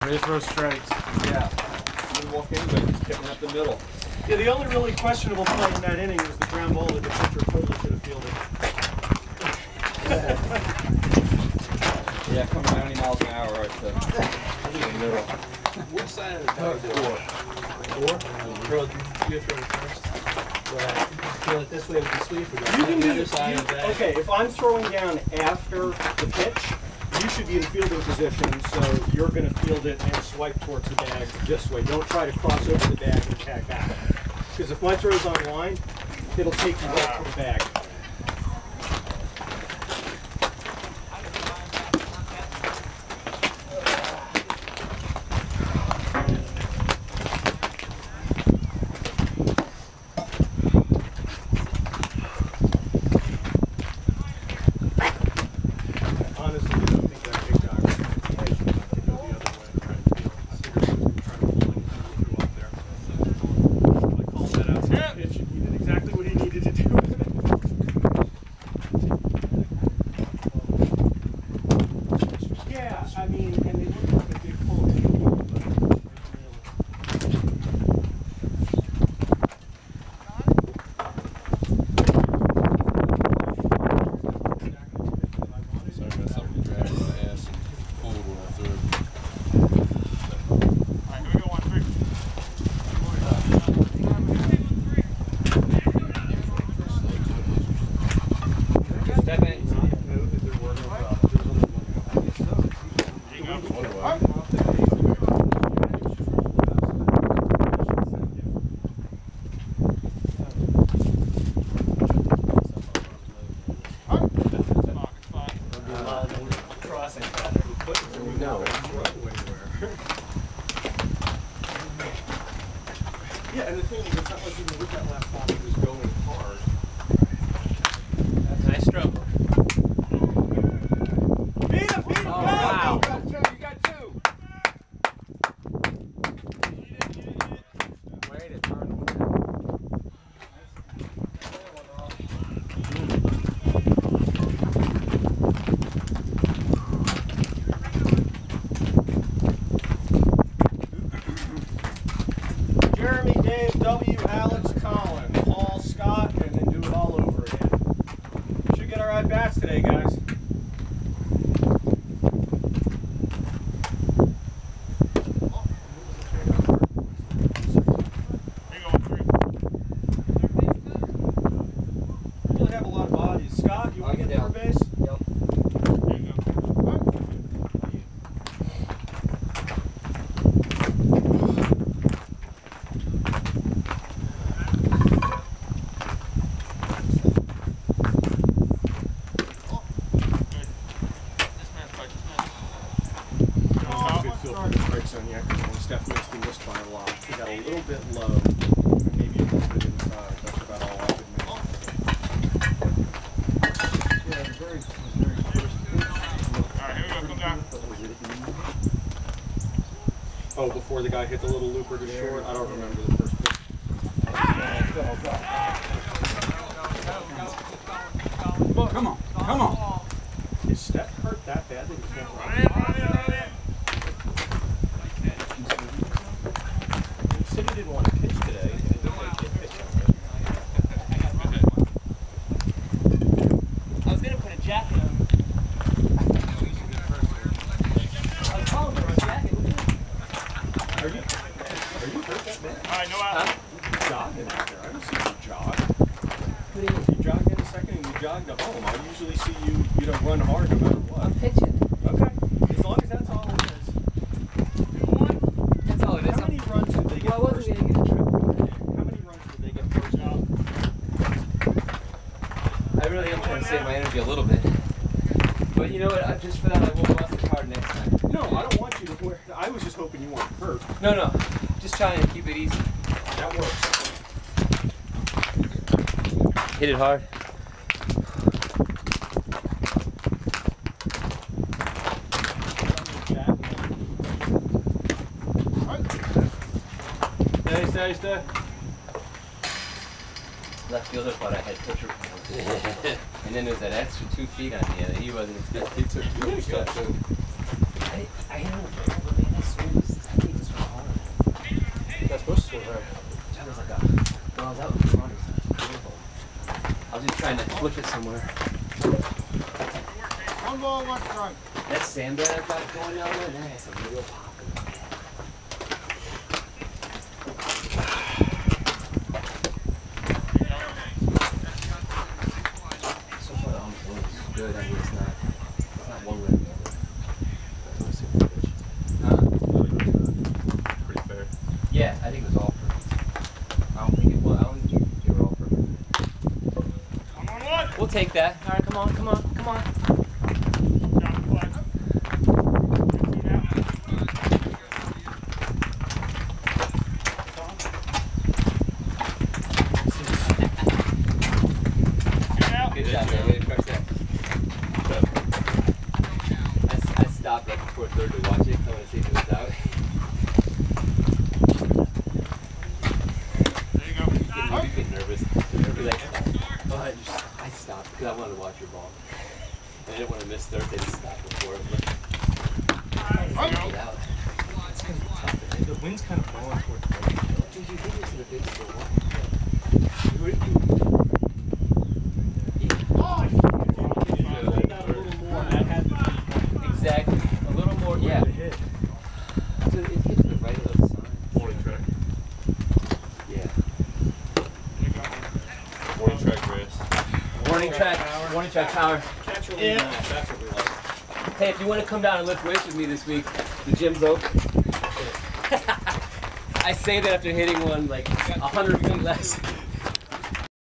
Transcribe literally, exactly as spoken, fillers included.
Ready to throw strikes. Yeah. You walk anyway, just picking up the middle. Yeah, the only really questionable play in that inning was the ground ball that the pitcher totally should have fielded. Yeah, coming ninety miles an hour right to the middle. Which side of the bag do you Four? Throw it, you throw it first. Right. Feel it this way with the sweep or You can the do other side you, of the bag? Okay, if I'm throwing down after the pitch, you should be in fielding position, so you're going to field it and swipe towards the bag this way. Don't try to cross over the bag and tag back. Because if my throw's on line, it'll take you right to the bag. Yeah, and the thing is, it's not like even with that last ball, he was going hard. That's a nice stroke. Beat him! Beat him! Oh, go! wow. You got two! You got two! Way to turn. Jeremy, Dave, W, Alex, Colin, Paul, Scott, and then do it all over again. Should get our at-bats today, guys. Really have a lot of bodies. Scott, you want to get third base? Yep. On yet, when Steph missed, he missed by a lot. He got a little bit low, and maybe a little bit inside. That's about all I could make. Yeah, the very, very first pitch. Alright, here we go, come down. Oh, before the guy hit the little looper to short? I don't remember the first pitch. Come on, come on. Is Steph hurt that bad that he can't run? City didn't want to pitch today, and they didn't get pitched. I was going to put a jacket on. I was calling for a jacket. Are you, are you hurt that bad? All right, no out. Huh? You jogging out there. I don't see you jog. You jogged in a second and you jogged to home. I usually see you, you know, run hard no matter what. I'm pitching. Okay. As long as that's all it is. That's all it is. How many runs did they get Well, I first? wasn't going to get a trip. How many runs did they get first out? I really am trying to save my energy a little bit. But you know what? I, just for that, I won't watch the card next time. No, I don't want you to wear. I was just hoping you weren't hurt. No, no. Just trying to keep it easy. That works. Hit it hard. Stay, stay, stay. Left fielder thought I had pitcher powers. And then there's that extra two feet on me that he wasn't expecting. He took two. He got two. I, I don't know, man. I swing Oh, that was fun. I was just trying to flip it somewhere. One ball, one strike. That sand that I've got going down there, that has some real pop in it. So far the almost looks good. I mean, it's not, it's not one way or the other. Let's see the pitch. Huh? Pretty fair. Yeah, I think it was all perfect. I don't think it was. I don't think they were all perfect. One on one. We'll take that. All right, come on, come on, come on. Down the flag. Two down. Two out. Good job, man. Way to crush that. I, s- I stopped right before third to watch it. I want to see if it was out. There you go. Getting, getting nervous. You're like, oh, I just I stopped because I wanted to watch your ball. And I didn't want to miss third. They just stopped before it. But Run. get out. It's gonna be tough today. The wind's kind of blowing towards the Dude, you think this is a big score? Where did you? Exactly. A little more. Yeah. hit. So it hits the right of the sun. Warning track. Yeah. Warning track race. Warning track. Warning track power. Catch or Yeah. lead off, that's what we like. Hey, if you want to come down and lift weights with me this week, the gym's open. I say that after hitting one like a hundred feet less.